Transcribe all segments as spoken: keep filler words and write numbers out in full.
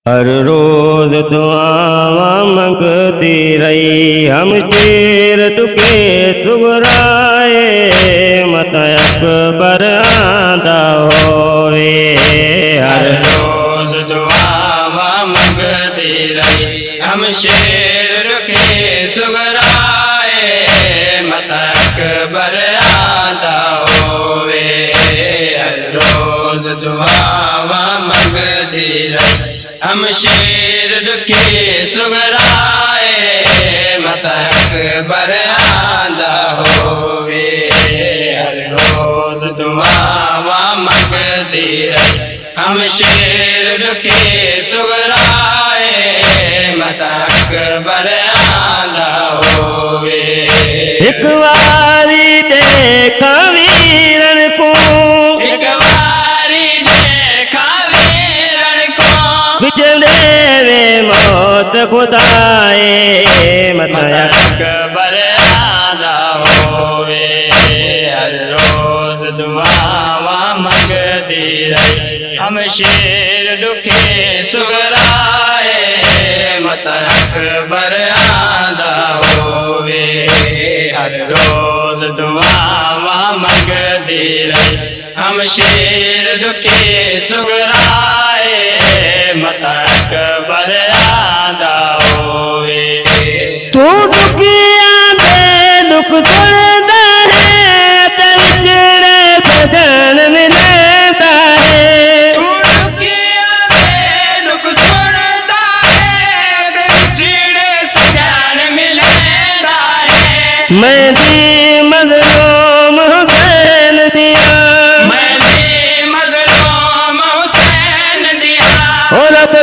हर रोज दुआवा मंगती रही हम शेर टुके सुगराए मत अकबर आंदा होवे। हर रोज दुआवा मंगती रही हम शेर टुके सुगराए मत अकबर आंदा होवे। हर रोज दुआवा मंगती रही हम शेर दुखी सुगराए मत अकबर आंदा होवे। हर रोज दुआवा मंगती रही हम शेर दुखी सुगराए मत अकबर आंदा होवे। एक वारी देखा वीरन को एक वारी देखा वीरन को बिछड़े वे मौत खुदाए मत अकबर आंदा होवे। हर रोज दुआवा मंगती रही हम शेर दुखी सुगराए मत अकबर आंदा होवे। हर रोज दुआवा मंगती रही हम शेर दुखी सुगराए मत अकबर आंदा होवे। तू दुखिया दे दुख सुनता है ते विछड़े सजन मिलता है। तू दुखिया दे दुख सुनता है ते विछड़े सजन मिलता है। मैं दी मजलूम हुसैन दिया मैं भी मजलूम हुसैन दिया और अब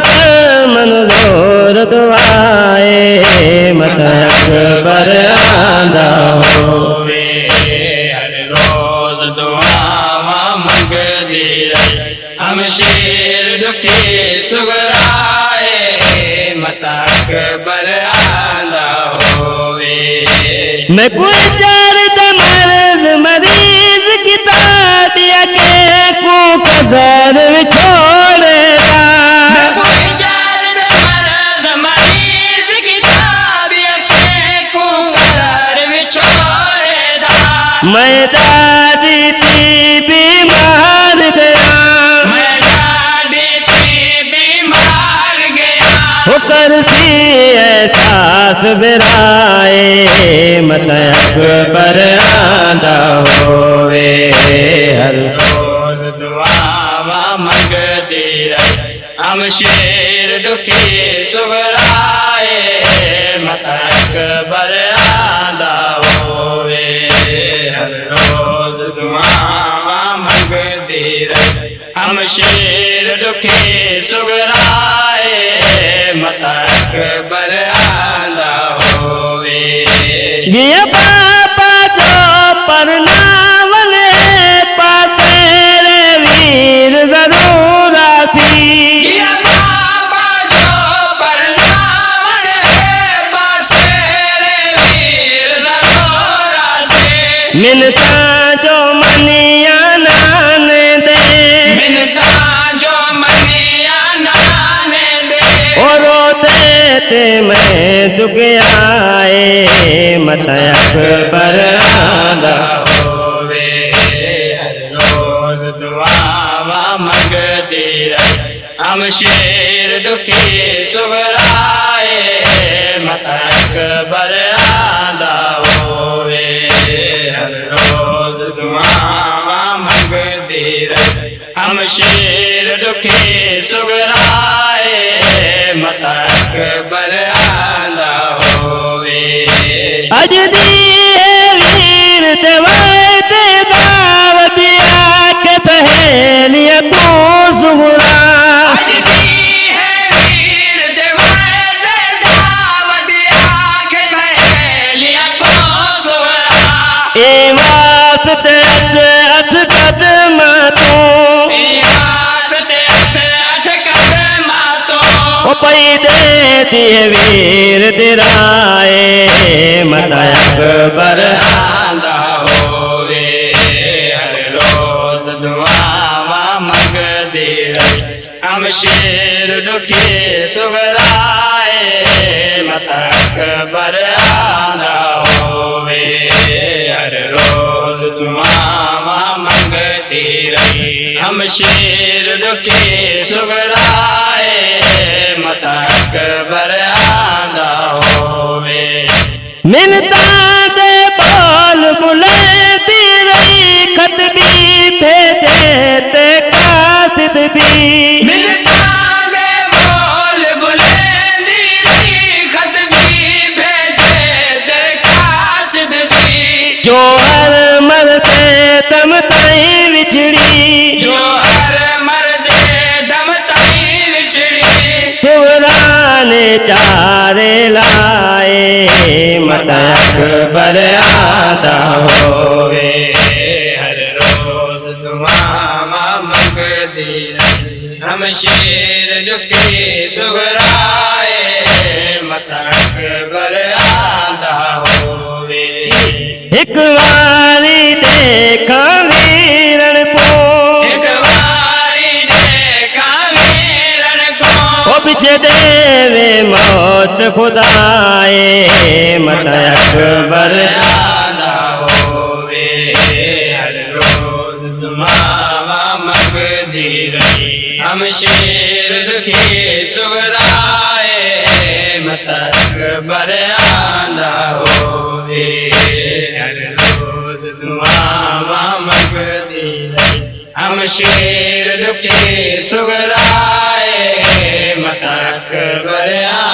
मंजूर दुआए मत अकबर आंदा होवे। हर रोज दुआवा मंगती रही हम शेर दुखी सुगराए मत अकबर आंदा होवे। मैं कोई चार मर्ज मरीज की तादिया के को कदर में छोड़ेगा। कोई चार मर्ज मरीज की ताबिया के को कदर में छोड़ेगा। मैं दादी थी बीमार गया मैं दादी थी बीमार गया होकर थी एहसास बिराए मत अकबर आंदा होवे। हर रोज दुआवा मंगती रही हम शेर दुखी सुगराए मत अकबर आंदा होवे। हर रोज दुआवा मंगती रही हम शेर दुखी सुगराए मत अकबर आंदा होवे। ये पापा जो परनावन पातेरे वीर जरूर आसी। ये बाबा जो परनावन है बासेरे वीर जरूर आसे। मिनता जो मनिया नान दे मिनता जो मनिया नाने दे और देते मैं दुख आए मत अकबर आंदा होवे। हर रोज दुआवा मंगती रही हम शेर दुखी सुगराए मत अकबर आंदा होवे। हर रोज दुआवा मंगती रही हम शेर दुखी सुगराए मत अकबर आंदा होवे। अज दी है वीर देवाए ते दावतिया के सहेलिया को सुगरा। आज दी है वीर देवाए ते दावतिया के सहेलिया को सुगरा। ए वास्ते अच अच कदम तू वास्ते अठ अठ कदम तो ओ पई दे दिए वीर दिराए मत अकबर आंदा होवे। हर रोज दुआवा मंगती रही हम शेर दुखी सुगराए मतक बर आंदा होवे हर रोज दुआवा मंगती रही हम शेर रुके सुगराए मतक बर आंदा होवे मिन्नता दे बोल बुलंदी रही खत भी भेजे ते कासिद भी मिन्नता दे बोल बुलंदी रही खत भी भेजे ते कासिद भी जो हर मरते दम ताई विछड़ी जो हर मर्दे दम ताई विछड़ी सुगराने चारे लाए मतक बर आंदा होवे हर रोज दुआवा मंगती रही हम शेर रुके सुगराए मतक बर आंदा होवे एक वारी देखा वीरन को एक बारी देखा वीरन को ओ बिछ देवे मौत खुदाए मतक बर आंदा होवे हर रोज दुआवा मंगती रही हम शेर दुखी सुगराए मतक बर आंदा होवे हर रोज दुआवा मंगती रही हम शेर दुखी सुगराए मतक बर